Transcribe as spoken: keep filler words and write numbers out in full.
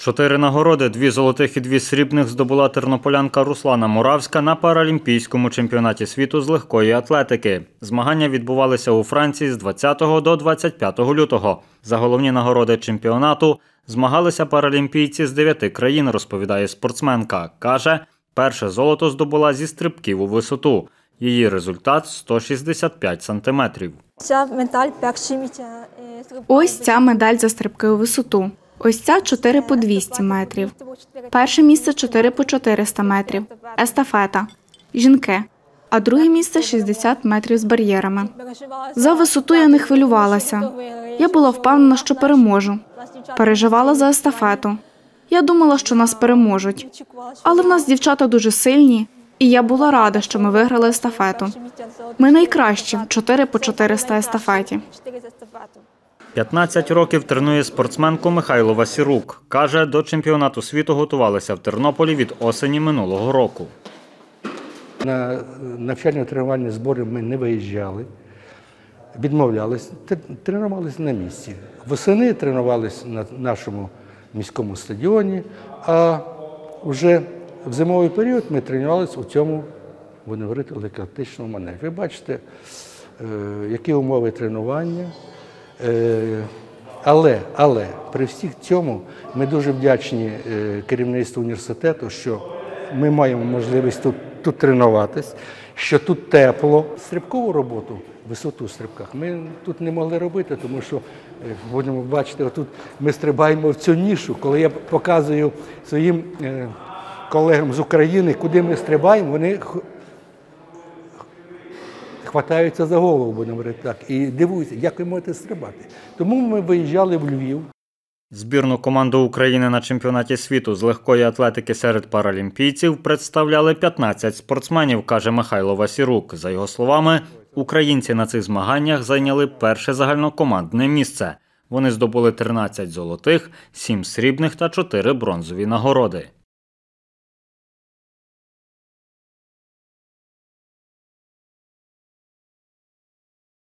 Чотири нагороди, дві золотих і дві срібних здобула тернополянка Руслана Муравська на Паралімпійському чемпіонаті світу з легкої атлетики. Змагання відбувалися у Франції з двадцятого до двадцять п'ятого лютого. За головні нагороди чемпіонату змагалися паралімпійці з дев'яти країн, розповідає спортсменка. Каже, перше золото здобула зі стрибків у висоту. Її результат – сто шістдесят п'ять сантиметрів. Ось ця медаль за стрибки у висоту. Ось ця чотири по двісті метрів. Перше місце чотири по чотириста метрів. Естафета. Жінки. А друге місце шістдесят метрів з бар'єрами. За висоту я не хвилювалася. Я була впевнена, що переможу. Переживала за естафету. Я думала, що нас переможуть. Але в нас дівчата дуже сильні, і я була рада, що ми виграли естафету. Ми найкращі в чотири по чотириста естафеті. п'ятнадцять років тренує спортсменку Михайло Васірук. Каже, до чемпіонату світу готувалися в Тернополі від осені минулого року. На навчально-тренувальні збори ми не виїжджали, відмовлялись, тренувалися на місці. Восени тренувалися на нашому міському стадіоні, а вже в зимовий період ми тренувалися у цьому, будемо говорити, легкоатлетичному манежі. Ви бачите, які умови тренування. Але, але при всіх цьому ми дуже вдячні керівництву університету, що ми маємо можливість тут, тут тренуватись, що тут тепло. Стрибкову роботу, висоту в стрибках ми тут не могли робити, тому що, будемо бачити, отут ми стрибаємо в цю нішу. Коли я показую своїм колегам з України, куди ми стрибаємо, вони хватаються за голову, будемо говорити так, і дивуються, як ви можете стрибати. Тому ми виїжджали в Львів. Збірну команду України на чемпіонаті світу з легкої атлетики серед паралімпійців представляли п'ятнадцять спортсменів, каже Михайло Васірук. За його словами, українці на цих змаганнях зайняли перше загальнокомандне місце. Вони здобули тринадцять золотих, сім срібних та чотири бронзові нагороди.